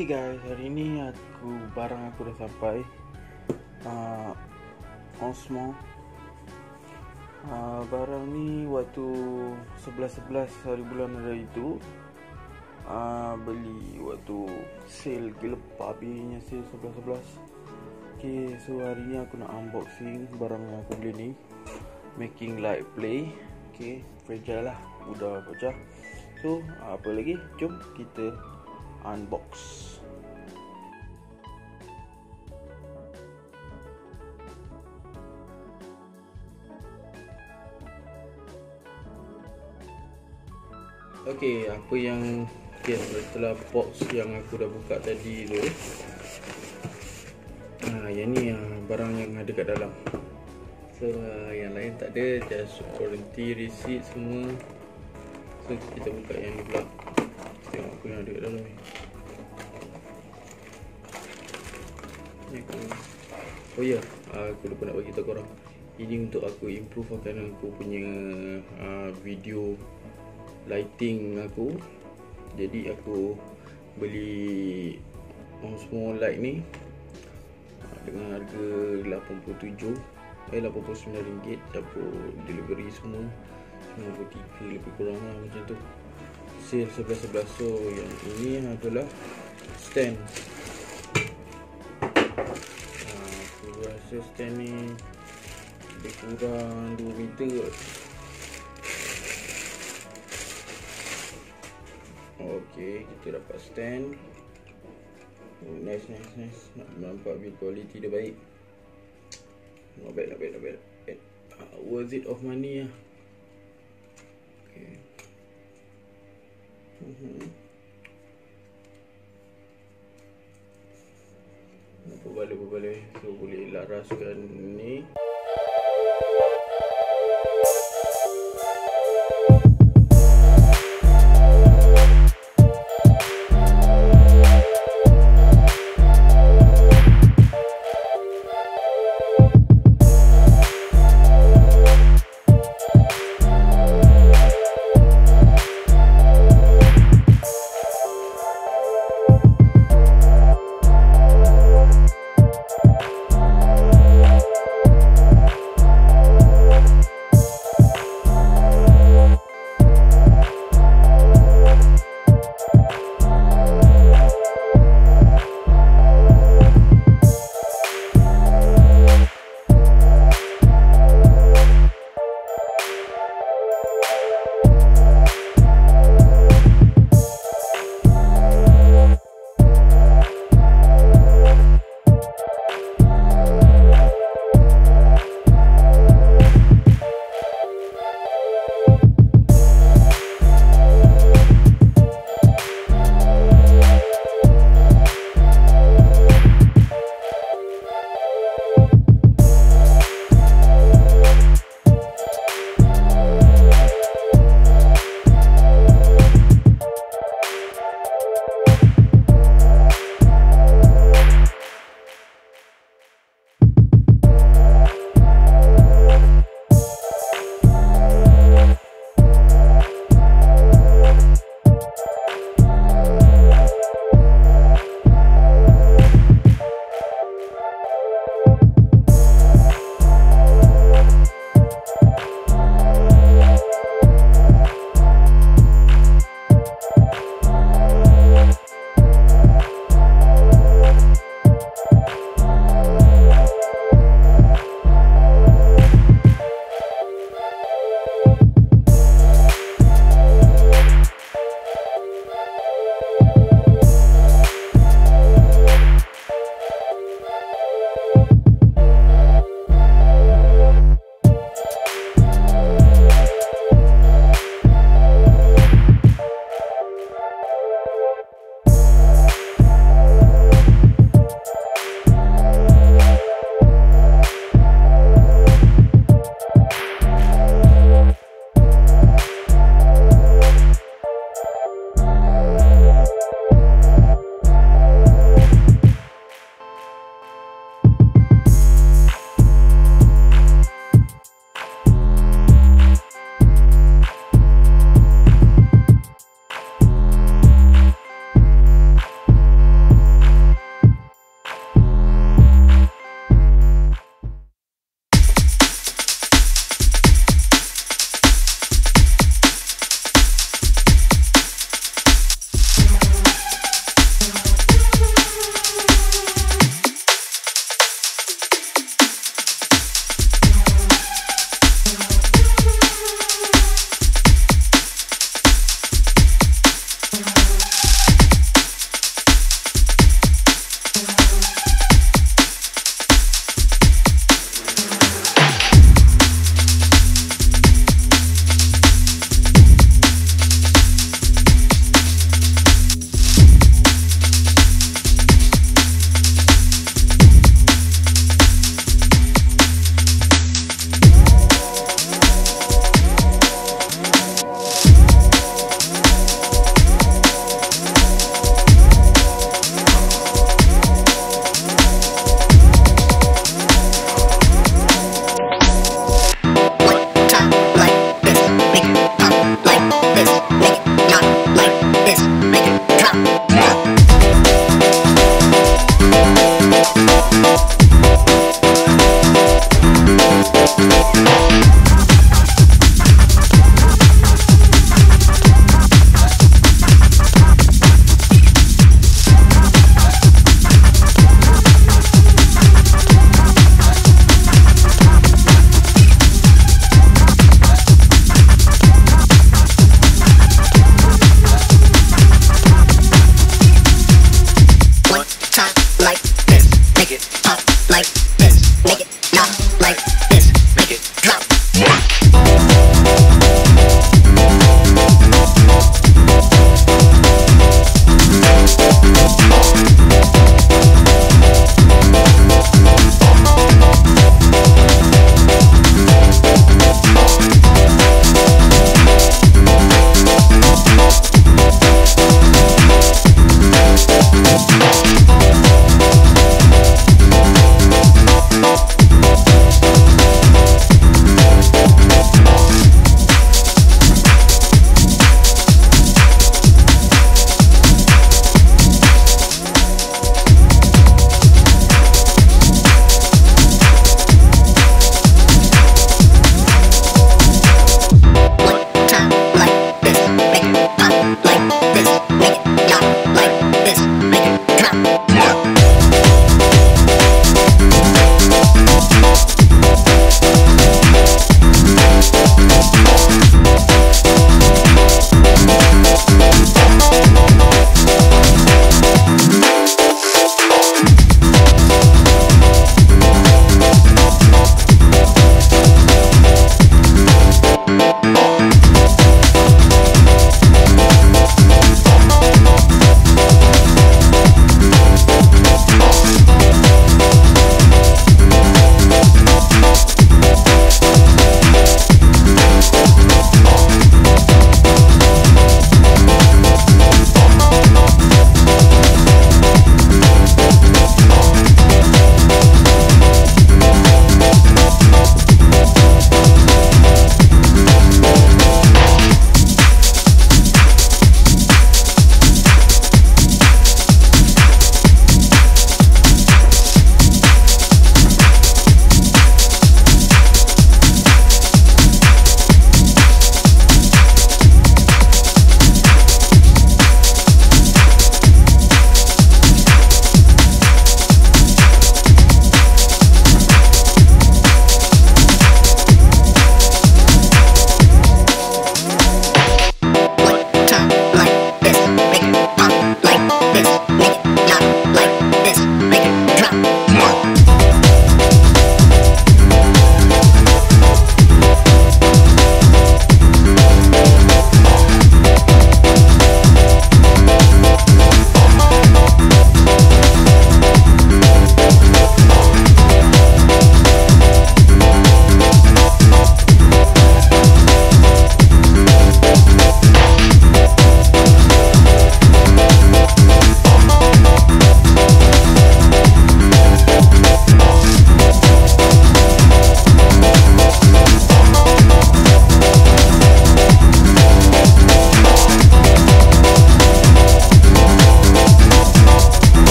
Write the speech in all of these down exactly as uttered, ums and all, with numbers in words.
Okay guys, hari ni aku barang aku dah sampai. uh, Osmo. uh, Barang ni waktu sebelas sebelas hari bulan hari itu, uh, beli waktu sale gila babinya sale sebelas sebelas. Okay, so hari ni aku nak unboxing barang yang aku beli ni, Making Light Play. Okay, fragile lah, mudah pecah. So apa lagi, jom kita unbox. Okey, apa yang okay, setelah box yang aku dah buka tadi tu, ha, yang ni uh, barang yang ada kat dalam. So uh, yang lain tak ada, just warranty receipt semua. So kita buka yang ni pula, tengok apa yang ada kat dalam ni. Ni aku, oh ya, yeah, aku lupa nak bagi tahu korang, ini untuk aku improve akan aku punya uh, video lighting aku. Jadi aku beli Osmo light ni uh, dengan harga lapan puluh tujuh eh lapan puluh sembilan ringgit, campur delivery semua sembilan puluh tiga lebih kurang lah, macam tu. Sale sebelas sebelas. So yang ini adalah stand. uh, Aku rasa stand ni lebih kurang dua meter kot. Okay, kita dapat stand. Oh, nice, nice, nice. Nampak build quality dia baik. Not bad, not bad, not bad. Uh, worth it of money lah. Okay. Uh-huh. Apa balik, apa balik. So boleh laraskan ni.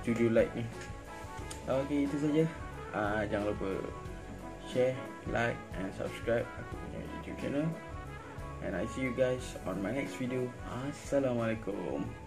studio light ni. Okay, itu saja. uh, Jangan lupa share, like and subscribe aku punya YouTube channel. And I see you guys on my next video. Assalamualaikum.